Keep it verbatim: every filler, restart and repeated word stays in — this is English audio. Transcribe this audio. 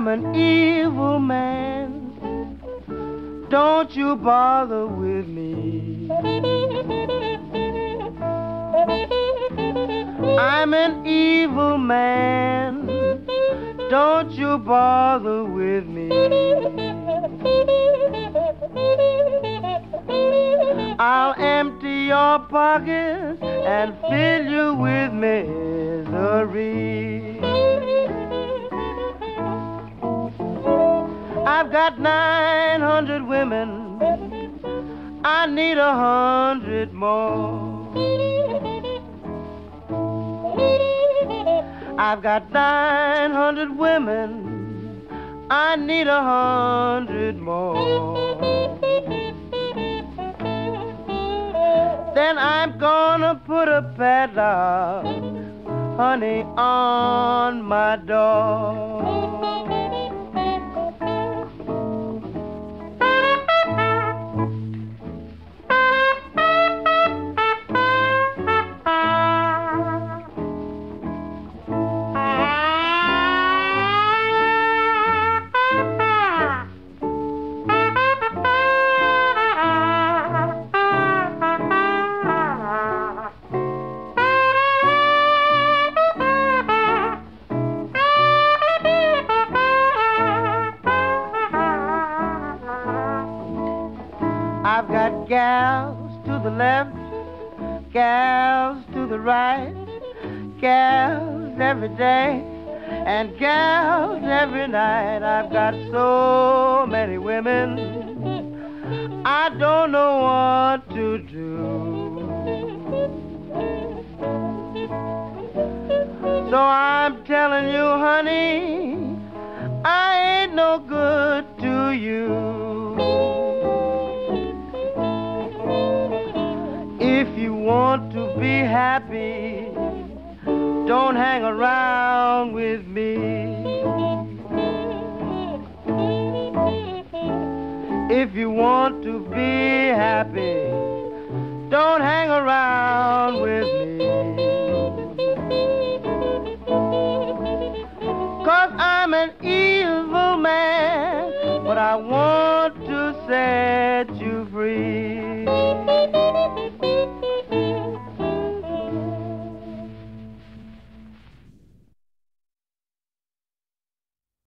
I'm an evil man. Don't you bother with me. I'm an evil man. Don't you bother with me. I'll empty your pockets and fill you with misery. I've got nine hundred women, I need a hundred more. I've got nine hundred women, I need a hundred more. Then I'm gonna put a padlock, honey, on my door. I've got gals to the left, gals to the right, gals every day, and gals every night. I've got so many women, I don't know what to do. So I'm telling you, honey, I ain't no good to you. If you want to be happy, don't hang around with me. If you want to be happy, don't hang around with me. 'Cause I'm an evil man, but I want to set you free.